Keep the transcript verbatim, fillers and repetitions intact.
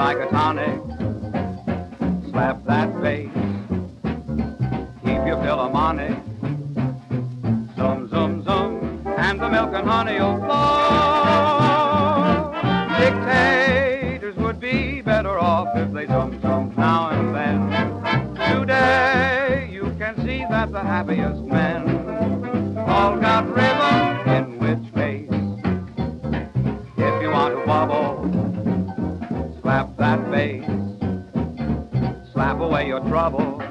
like a tonic. Slap that bass, keep your Philharmonic. Zum, zum, zum, and the milk and honey will flow. Dictators would be better off if they zum, zum now and then. Today, you can see that the happiest men all got rhythm in which case. If you want to wobble, slap that bass. Slap away your trouble.